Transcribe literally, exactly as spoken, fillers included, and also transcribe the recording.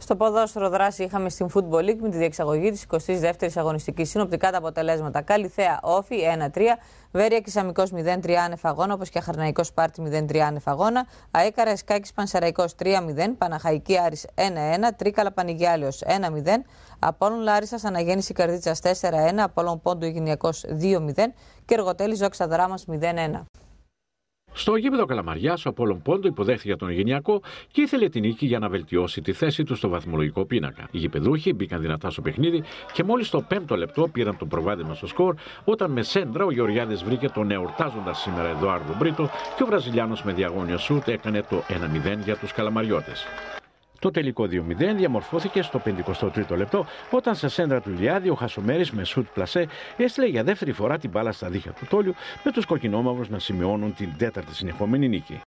Στο ποδόσφαιρο δράση είχαμε στην Football League με τη διεξαγωγή της εικοστής δεύτερης αγωνιστικής. Συνοπτικά τα αποτελέσματα: Καλιθέα Όφη ένα τρία, Βέρεια Κισαμικός μηδέν τρία άνευ αγώνα, όπως και Αχαρναϊκός Σπάρτη μηδέν τρία άνευ αγώνα, ΑΕΚ Καραϊσκάκης Πανσεραϊκός τρία μηδέν, Παναχαϊκή Άρης ένα ένα, Τρίκαλα Πανηγιάλεως ένα μηδέν, Απόλλων Λάρισσας Αναγέννηση Καρδίτσας τέσσερα ένα, Απόλλων Πόντου Ιγυνιακός δύο μηδέν και Εργοτέλης Ζόξα Δράμας μηδέν ένα. Στο γήπεδο Καλαμαριάς, ο Απόλλων Πόντο υποδέχθηκε τον Ιγυνιακό και ήθελε την νίκη για να βελτιώσει τη θέση του στο βαθμολογικό πίνακα. Οι γηπεδούχοι μπήκαν δυνατά στο παιχνίδι και μόλις στο πέμπτο λεπτό πήραν το προβάδισμα στο σκορ, όταν με σέντρα ο Γεωργιάδης βρήκε τον εορτάζοντα σήμερα Εδουάρδο Μπρίτο και ο Βραζιλιάνος με διαγώνιο σούτ έκανε το ένα μηδέν για τους Καλαμαριώτες. Το τελικό δύο μηδέν διαμορφώθηκε στο πενηκοστό τρίτο λεπτό, όταν σε σέντρα του Ηλιάδη ο Χασομέρης με σουτ πλασέ έστειλε για δεύτερη φορά την μπάλα στα δίχτυα του Τόλιου, με τους κοκκινόμαυρους να σημειώνουν την τέταρτη συνεχόμενη νίκη.